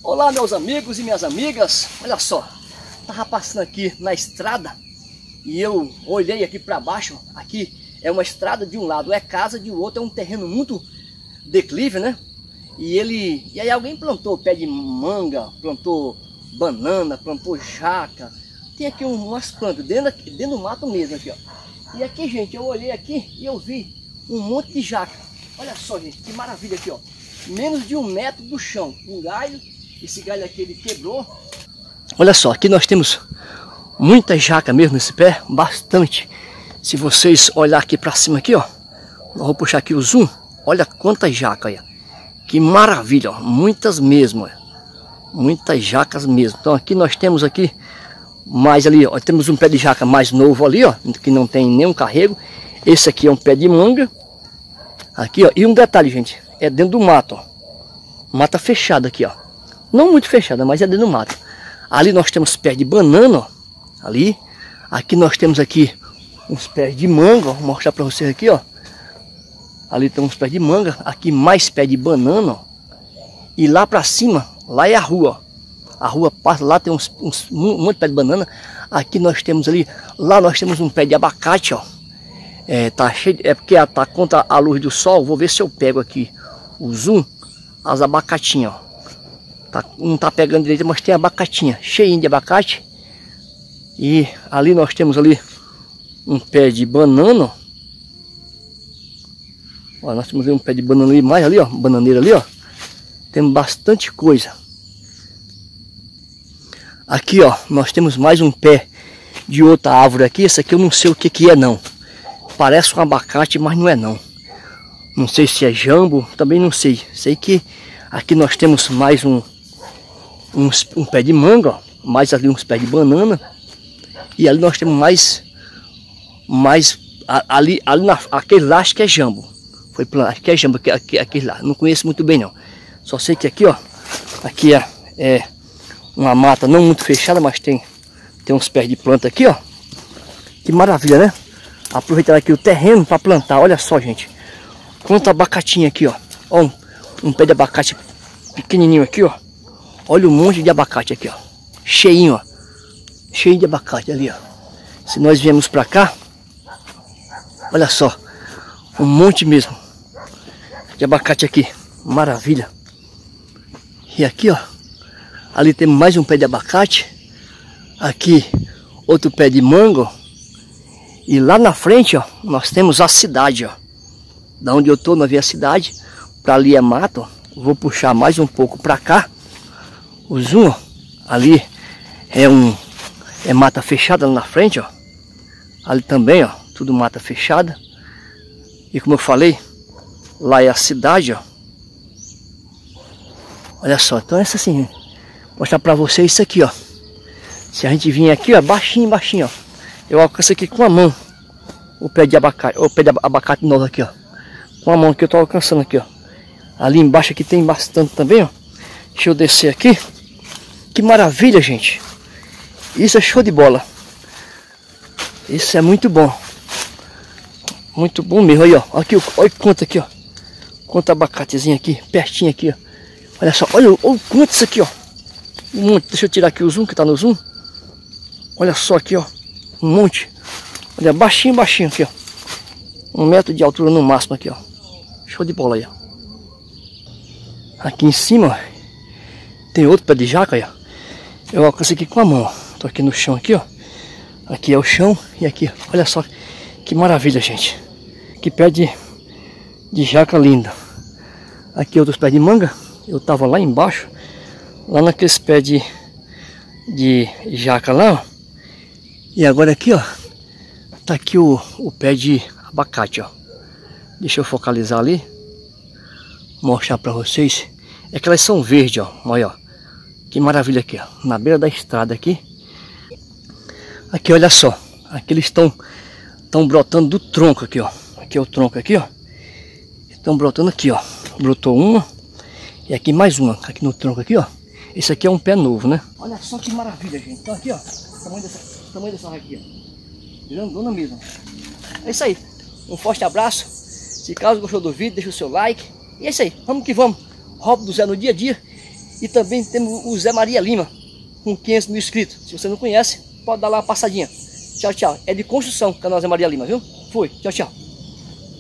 Olá, meus amigos e minhas amigas. Olha só, tava passando aqui na estrada e eu olhei aqui para baixo. Aqui é uma estrada, de um lado é casa, de outro é um terreno muito declive, né? E aí alguém plantou pé de manga, plantou banana, plantou jaca. Tem aqui umas plantas dentro do mato mesmo aqui, ó. E aqui, gente, eu olhei aqui e eu vi um monte de jaca. Olha só, gente, que maravilha aqui, ó. Menos de 1 metro do chão, um galho. Esse galho aqui ele quebrou. Olha só, aqui nós temos muita jaca mesmo nesse pé, bastante. Se vocês olhar aqui para cima aqui, ó, eu vou puxar aqui o zoom. Olha quantas jacas aí. Que maravilha, ó. Muitas mesmo, ó. Muitas jacas mesmo. Então aqui nós temos aqui mais ali, ó, temos um pé de jaca mais novo ali, ó, que não tem nenhum carrego. Esse aqui é um pé de manga. Aqui, ó, e um detalhe, gente, é dentro do mato, ó. Mata fechada aqui, ó. Não muito fechada, mas é dentro do mato. Ali nós temos pés de banana, ó, ali. Aqui nós temos aqui uns pés de manga, ó. Vou mostrar para vocês aqui, ó. Ali tem uns pés de manga, aqui mais pé de banana, ó. E lá para cima, lá é a rua, ó. A rua passa, lá tem um monte de pé de banana. Aqui nós temos ali, lá nós temos um pé de abacate, ó. Tá cheio, porque tá contra a luz do sol. Vou ver se eu pego aqui o zoom, as abacatinhas, ó. Não tá pegando direito, mas tem abacatinha, cheinho de abacate. E ali nós temos ali um pé de banana. Ó, nós temos ali um pé de banana ali, mais ali, ó, bananeira ali, ó. Tem bastante coisa. Aqui, ó, nós temos mais um pé de outra árvore aqui. Esse aqui eu não sei o que que é não. Parece um abacate, mas não é não. Não sei se é jambo, também não sei. Sei que aqui nós temos mais um pé de manga, ó, mais ali uns pés de banana. E ali nós temos mais ali aquele lá acho que é jambo. Foi plano, acho que é jambo, aquele lá. Não conheço muito bem não. Só sei que aqui, ó, aqui é uma mata não muito fechada, mas tem uns pés de planta aqui, ó. Que maravilha, né? Aproveitar aqui o terreno para plantar. Olha só, gente. Quanta abacatinha aqui, ó. Ó, um pé de abacate pequenininho aqui, ó. Olha um monte de abacate aqui, ó. Cheinho, ó. Cheio de abacate ali, ó. Se nós viemos para cá, olha só. Um monte mesmo de abacate aqui. Maravilha. E aqui, ó. Ali tem mais um pé de abacate. Aqui outro pé de mango. E lá na frente, ó, nós temos a cidade, ó. Da onde eu tô, nós vemos a cidade. Para ali é mato, ó. Vou puxar mais um pouco para cá. O zoom, ó. Ali é mata fechada lá na frente, ó. Ali também, ó, tudo mata fechada. E como eu falei, lá é a cidade, ó. Olha só, então essa assim, mostrar para vocês isso aqui, ó. Se a gente vir aqui, ó, baixinho, baixinho, ó, eu alcanço aqui com a mão o pé de abacate, o pé de abacate novo aqui, ó. Com a mão que eu tô alcançando aqui, ó. Ali embaixo aqui tem bastante também, ó. Deixa eu descer aqui. Que maravilha, gente. Isso é show de bola. Isso é muito bom. Muito bom mesmo. Aí, ó. Aqui, olha quanto aqui, ó. Quanto abacatezinho aqui, pertinho aqui, ó. Olha só, olha quanto isso aqui, ó. Um monte. Deixa eu tirar aqui o zoom, que tá no zoom. Olha só aqui, ó. Um monte. Olha, baixinho, baixinho aqui, ó. 1 metro de altura no máximo aqui, ó. Show de bola aí, ó. Aqui em cima, ó, tem outro pé de jaca aí, ó. Eu alcanço aqui com a mão, ó. Tô aqui no chão aqui, ó. Aqui é o chão e aqui, ó. Olha só que maravilha, gente. Que pé de jaca linda. Aqui outros pés de manga. Eu tava lá embaixo, lá naqueles pés de jaca lá, ó. E agora aqui, ó, tá aqui o pé de abacate, ó. Deixa eu focalizar ali, mostrar para vocês. É que elas são verdes, ó. Olha, ó. Que maravilha aqui, ó. Na beira da estrada aqui. Aqui, olha só. Aqui eles estão brotando do tronco aqui, ó. Aqui é o tronco aqui, ó. Estão brotando aqui, ó. Brotou uma. E aqui mais uma. Aqui no tronco aqui, ó. Esse aqui é um pé novo, né? Olha só que maravilha, gente. Então aqui, ó. O tamanho dessa aqui, ó. Grandona mesmo. É isso aí. Um forte abraço. Se caso gostou do vídeo, deixa o seu like. E é isso aí. Vamos que vamos. Hobby do Zé no dia a dia. E também temos o Zé Maria Lima, com 500 mil inscritos. Se você não conhece, pode dar lá uma passadinha. Tchau, tchau. É de construção, canal Zé Maria Lima, viu? Fui, tchau, tchau.